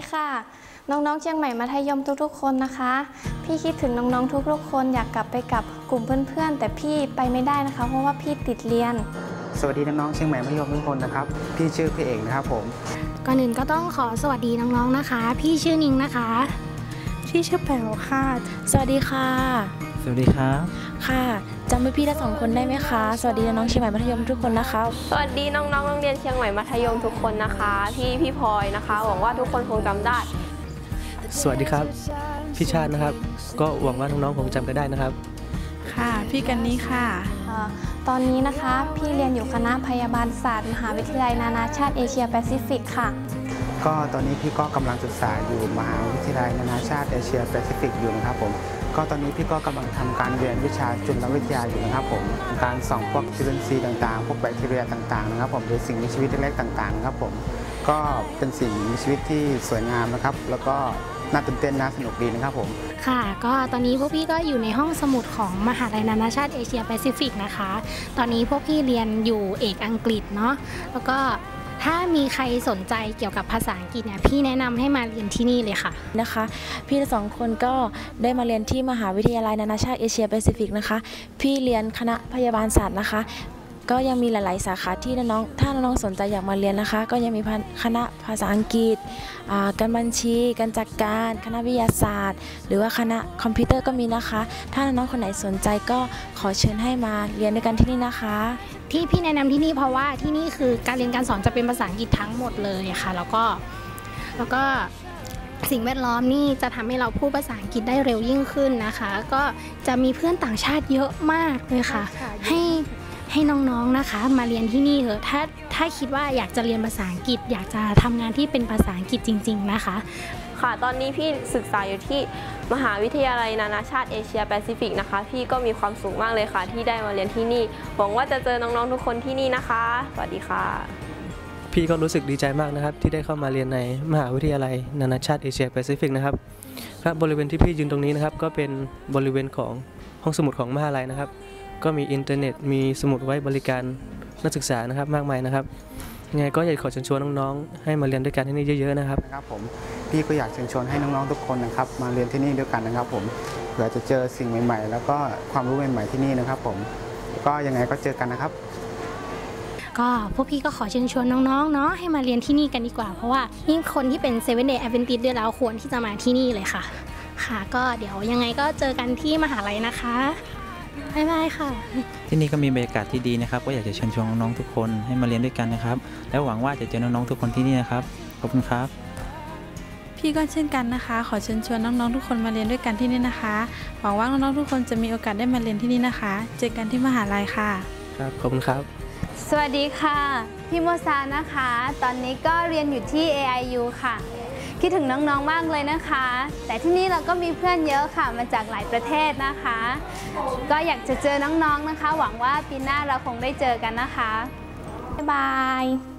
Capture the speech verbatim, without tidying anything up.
ค่ะน้องๆเชียงใหม่มัธยมทุกๆคนนะคะพี่คิดถึงน้องๆทุกๆคนอยากกลับไปกับกลุ่มเพื่อนๆแต่พี่ไปไม่ได้นะคะเพราะว่าพี่ติดเรียนสวัสดีน้องๆเชียงใหม่มัธยมทุกคนนะครับพี่ชื่อพี่เอกนะครับผมก่อนอื่นก็ต้องขอสวัสดีน้องๆนะคะพี่ชื่อนิงนะคะพี่ชื่อแป๋วค่ะสวัสดีค่ะสวัสดีครับค่ะจำพี่ๆทั้งสองคนได้ไหมคะสวัสดีน้องๆเชียงใหม่มัธยมทุกคนนะคะสวัสดีน้องๆโรงเรียนเชียงใหม่มัธยมทุกคนนะคะพี่พี่พลอยนะคะหวังว่าทุกคนคงจำได้สวัสดีครับพี่ชาตินะครับก็หวังว่าน้องๆคงจำกันได้นะครับค่ะพี่กันนี่ค่ะตอนนี้นะคะพี่เรียนอยู่คณะพยาบาลศาสตร์มหาวิทยาลัยนานาชาติเอเชียแปซิฟิกค่ะก็ตอนนี้พี่ก็กำลังศึกษาอยู่มหาวิทยาลัยนานาชาติเอเชียแปซิฟิกอยู่นะครับผมก็ตอนนี้พี่ก็กำลังทำการเรียนวิชาจุลวิทยาอยู่นะครับผมการส่องพวกจุลินทรีย์ต่างๆพวกแบคทีเรียต่างๆนะครับผมหรือสิ่งมีชีวิตเล็กๆต่างๆครับผมก็เป็นสิ่งมีชีวิตที่สวยงามนะครับแล้วก็น่าตื่นเต้นน่าสนุกดีนะครับผมค่ะก็ตอนนี้พวกพี่ก็อยู่ในห้องสมุดของมหาวิทยาลัยนานาชาติเอเชียแปซิฟิกนะคะตอนนี้พวกพี่เรียนอยู่เอกอังกฤษเนาะแล้วก็ถ้ามีใครสนใจเกี่ยวกับภาษาอังกฤษเนี่ยพี่แนะนำให้มาเรียนที่นี่เลยค่ะนะคะพี่ทั้งสองคนก็ได้มาเรียนที่มหาวิทยาลัยนานาชาติเอเชียแปซิฟิกนะคะพี่เรียนคณะพยาบาลศาสตร์นะคะก็ยังมีหลายๆสาขาที่น้องๆถ้าน้องๆสนใจอยากมาเรียนนะคะก็ยังมีคณะภาษาอังกฤษการบัญชีการจัดการคณะวิทยาศาสตร์หรือว่าคณะคอมพิวเตอร์ก็มีนะคะถ้าน้องๆคนไหนสนใจก็ขอเชิญให้มาเรียนด้วยกันที่นี่นะคะที่พี่แนะนำที่นี่เพราะว่าที่นี่คือการเรียนการสอนจะเป็นภาษาอังกฤษทั้งหมดเลยค่ะแล้วก็แล้วก็สิ่งแวดล้อมนี่จะทำให้เราพูดภาษาอังกฤษได้เร็วยิ่งขึ้นนะคะก็จะมีเพื่อนต่างชาติเยอะมากเลยค่ะให้ให้น้องๆนะคะมาเรียนที่นี่เถอะถ้าถ้าคิดว่าอยากจะเรียนภาษาอังกฤษอยากจะทำงานที่เป็นภาษาอังกฤษจริงๆนะคะค่ะตอนนี้พี่ศึกษาอยู่ที่มหาวิทยาลัยนานาชาติเอเชียแปซิฟิกนะคะพี่ก็มีความสุขมากเลยค่ะที่ได้มาเรียนที่นี่หวังว่าจะเจอน้องๆทุกคนที่นี่นะคะสวัสดีค่ะพี่ก็รู้สึกดีใจมากนะครับที่ได้เข้ามาเรียนในมหาวิทยาลัยนานาชาติเอเชียแปซิฟิกนะครับครับบริเวณที่พี่ยืนตรงนี้นะครับก็เป็นบริเวณของห้องสมุดของมหาลัยนะครับก็มีอินเทอร์เน็ตมีสมุดไว้บริการนักศึกษานะครับมากมายนะครับยังไงก็อยากขอเชิญชวนน้องๆให้มาเรียนด้วยกันที่นี่เยอะๆนะครับครับผมพี่ก็อยากเชิญชวนให้น้องๆทุกคนนะครับมาเรียนที่นี่ด้วยกันนะครับผมเผื่อจะเจอสิ่งใหม่ๆแล้วก็ความรู้ใหม่ๆที่นี่นะครับผมก็ยังไงก็เจอกันนะครับก็พวกพี่ก็ขอเชิญชวนน้องๆเนาะให้มาเรียนที่นี่กันดีกว่าเพราะว่ายิ่งคนที่เป็น เซเว่น เดย์ แอดเวนติสต์ ด้วยแล้วควรที่จะมาที่นี่เลยค่ะค่ะก็เดี๋ยวยังไงก็เจอกันที่มหาลัยนะคะบ๊ายบายค่ะที่นี่ก็มีบรรยากาศที่ดีนะครับก็อยากจะเชิญชวนน้องๆทุกคนให้มาเรียนด้วยกันนะครับแล้วหวังว่าจะเจอน้องๆทุกคนที่นี่นะครับขอบคุณครับพี่ก็เช่นกันนะคะขอเชิญชวนน้องๆทุกคนมาเรียนด้วยกันที่นี่นะคะหวังว่าน้องๆทุกคนจะมีโอกาสได้มาเรียนที่นี่นะคะเจอกันที่มหาลัยค่ะครับขอบคุณครับสวัสดีค่ะพี่โมซานะคะตอนนี้ก็เรียนอยู่ที่ เอ ไอ ยู ค่ะคิดถึงน้องๆมากเลยนะคะแต่ที่นี่เราก็มีเพื่อนเยอะค่ะมาจากหลายประเทศนะคะก็อยากจะเจอน้องๆนะคะหวังว่าปีหน้าเราคงได้เจอกันนะคะบ๊ายบาย